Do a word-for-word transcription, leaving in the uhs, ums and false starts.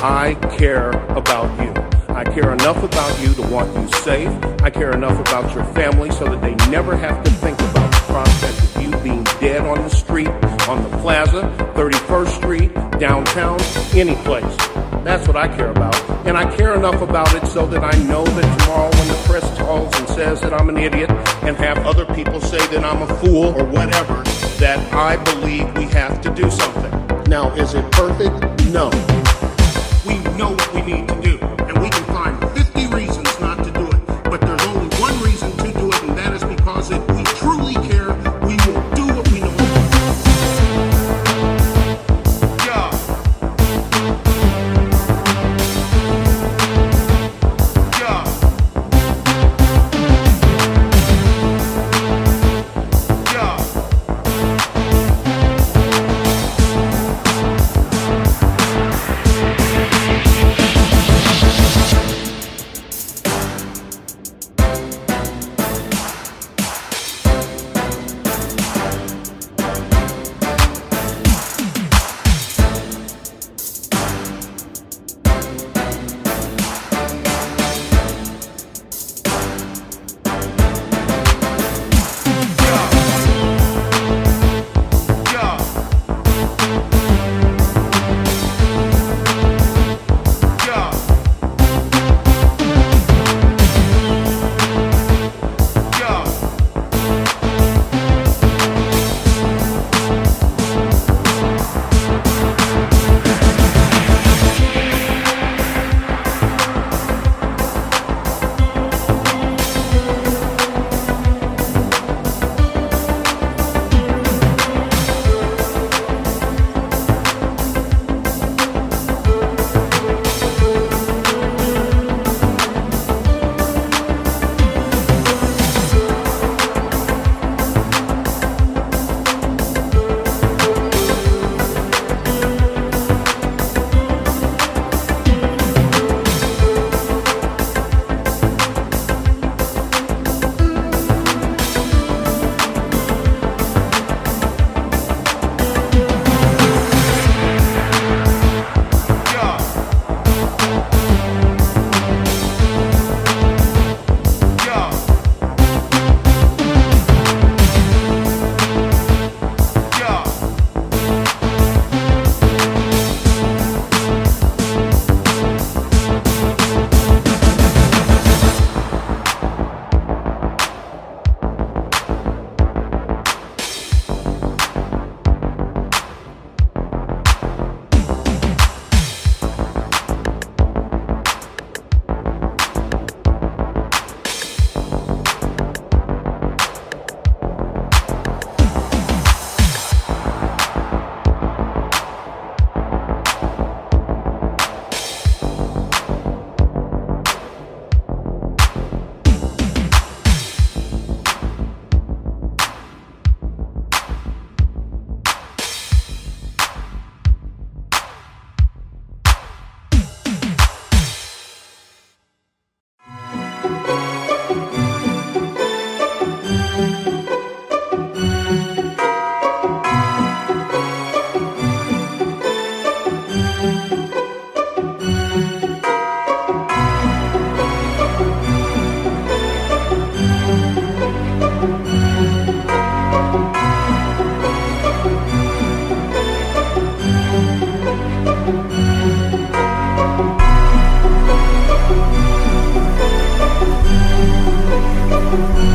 I care about you. I care enough about you to want you safe. I care enough about your family so that they never have to think about the prospect of you being dead on the street, on the plaza, thirty-first Street, downtown, any place. That's what I care about. And I care enough about it so that I know that tomorrow when the press calls and says that I'm an idiot and have other people say that I'm a fool or whatever, that I believe we have to do something. Now, is it perfect? No. We know what we need to do, and we can find fifty reasons not to do it, but there's only one reason to do it, and that is because if we truly care, we will do what we know to do. Yeah. Yeah. Yeah. Thank you.